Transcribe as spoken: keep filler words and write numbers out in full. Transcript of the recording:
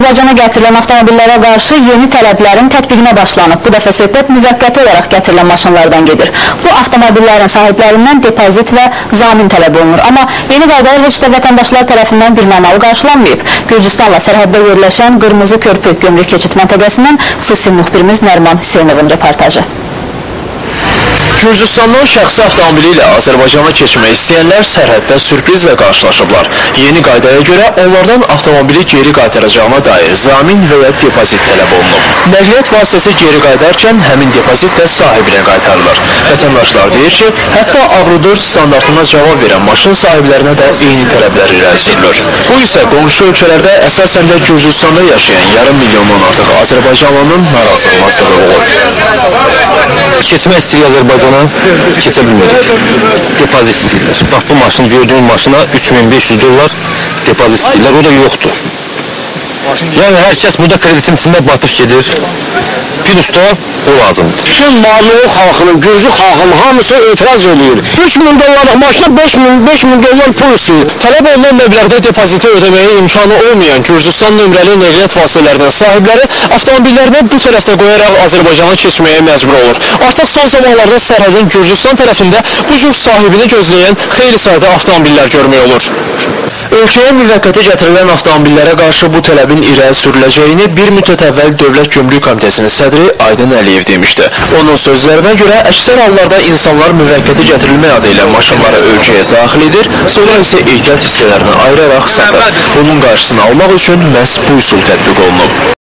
Azərbaycana gətirilən avtomobillərə qarşı yeni tələblərin tətbiqinə başlanıb. Bu dəfə söhbət müvəqqəti olaraq gətirilən maşınlardan gedir. Bu avtomobillərin sahiblərindən depozit və zamin tələb olunur. Amma yeni qaydalar heç də vətəndaşlar tərəfindən birmənalı qarşılanmayıb. Gürcüstanla sərhəddə yerləşən Qırmızı Körpü gömrük keçid məntəqəsindən xüsusi müxbirimiz Nərman Hüseynovun reportajı. Gürcüstandan şəxsi avtomobili ilə Azərbaycana keçmək istəyənlər sərhəddə sürprizlə qarşılaşıblar. Yeni qaydaya görə onlardan avtomobili geri qaytaracağına dair zamin və ya depozit tələb olunub. Nəqliyyat vasitəsi geri qaytarkən həmin depozit də sahibinə qaytarılır. Vətəndaşlar deyir ki, hətta Avro dörd standartına cavab verən maşın sahiblərinə də eyni tələblər irəli sürülür. Bu isə qonşu ölkələrdə əsasən də Gürcüstanda yaşayan yarım milyondan artıq Azərbaycanlının narazılığına səbəb olur. Keçmək istəyir Azərbaycana, keçə bilmədik. Depozit istəyirlər. Bax, bu maşını, gördüyün maşına üç min beş yüz dollar depozit istəyirlər, o da yoxdur. Yəni, hər kəs burada kreditin içində batıb gedir. Plus da o lazımdır. Bütün Maluq xalqının, Gürcü xalqının hamısı etiraz edir. üç min dollarlıq maşına beş min dollar pul istəyir. Tələb olunan məbləğdə depoziti ödəməyə imkanı olmayan Gürcüstan nömrəli nəqliyyat vasitələrinin sahibləri avtomobillərini bu tərəfdə qoyaraq Azərbaycana keçməyə məcbur olur. Artıq son zamanlarda sərhədin Gürcüstan tərəfində bu cür sahibini gözləyən xeyli sayda avtomobillər görmək olur. Ölkəyə müvəqqəti gətirilən avtomobillərə qarşı bu tələbin irəli sürüləcəyini bir müddət əvvəl Dövlət Gömrük Komitəsinin sədri Aydın Əliyev demişdi. Onun sözlərinə görə əksər hallarda insanlar müvəqqəti gətirilmək adı ilə maşınları ölkəyə daxil edir, sonra isə ehtiyat hissələrini ayıraraq satır. Bunun qarşısını almaq üçün məhz bu üsul tətbiq olunub.